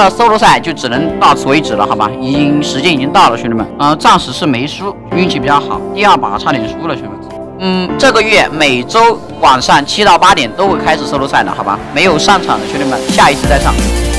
个 solo 赛就只能到此为止了，好吧？时间已经到了，兄弟们。暂时是没输，运气比较好。第2把差点输了，兄弟们。这个月每周晚上7到8点都会开始 solo 赛的，好吧？没有上场的兄弟们，下一次再上。